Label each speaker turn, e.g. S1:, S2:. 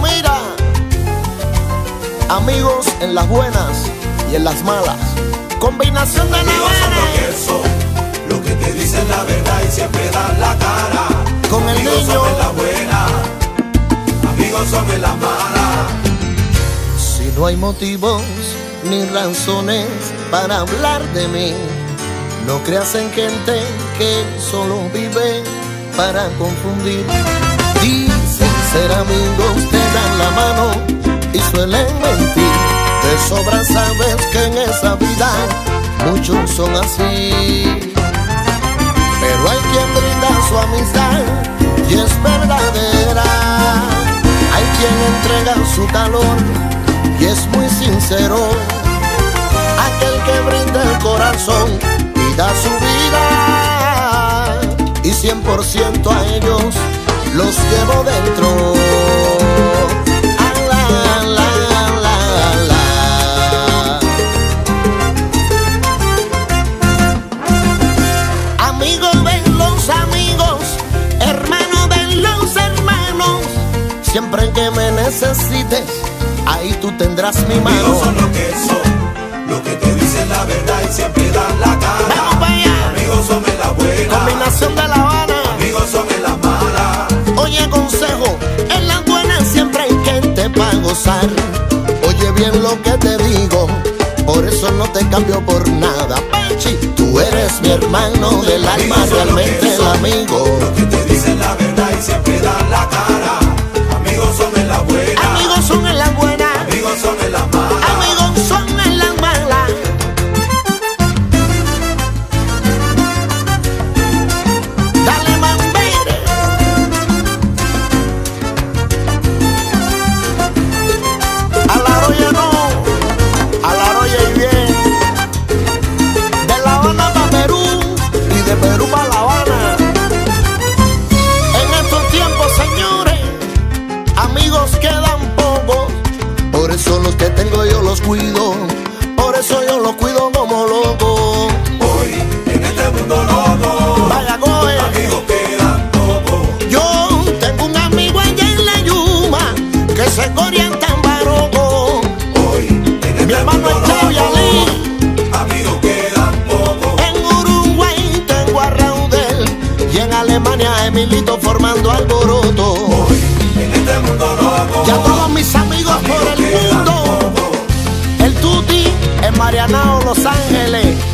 S1: mira, amigos en las buenas y en las malas, combinación de
S2: amigos son
S1: navajas.
S2: lo que son, los que te dicen la verdad y siempre dan la cara.
S1: Con el
S2: amigos
S1: niño
S2: son en la buena, amigos son en la mala.
S1: Si no hay motivos ni razones para hablar de mí, no creas en gente que solo vive para confundir. Dicen ser amigos, te dan la mano y suelen mentir. De sobra sabes que en esa vida muchos son así. Pero hay quien brinda su amistad y es verdadera. Hay quien entrega su calor y es muy sincero. Aquel que brinda el corazón y da su vida, y 100% a ellos los llevo dentro. Amigo de los amigos, hermano de los hermanos, siempre que me necesites, ahí tú tendrás mi mano.
S2: Amigos son lo que son, los que te dicen la verdad y siempre dan la cara.
S1: ¡Vamos para allá!
S2: Amigos son en la buena,
S1: Combinación de La Habana.
S2: amigos son en la mala.
S1: Oye, consejo, en las buenas siempre hay gente para gozar. Oye bien lo que te digo, por eso no te cambio por nada. Pachi, tú eres mi hermano del alma, realmente el amigo.
S2: Los que te dicen la verdad y siempre dan la cara. Amigos son en la buena,
S1: Amigos son en las buenas,
S2: amigos son en la mala.
S1: amigos son en las malas. Dale, mambere. A la roya no, a la roya y bien. De La Habana pa' Perú y de Perú pa' La Habana. En estos tiempos, señores, amigos quedan pocos. Por eso los que tengo yo los cuido, por eso yo los cuido como loco.
S2: Hoy en este mundo loco,
S1: Vaya coge.
S2: amigos quedan pocos.
S1: Yo tengo un amigo allá en la Yuma que se orienta en Baroco.
S2: Hoy en
S1: Mi
S2: este
S1: hermano
S2: mundo
S1: es Cheo
S2: loco,
S1: Yalí.
S2: amigos quedan pocos.
S1: En Uruguay tengo a Raudel y en Alemania a Emilito formando alboroto.
S2: Hoy en este mundo loco,
S1: Y a todos mis amigos por el
S2: quedan
S1: mundo.
S2: pocos.
S1: El Tuti en Marianao, Los Ángeles.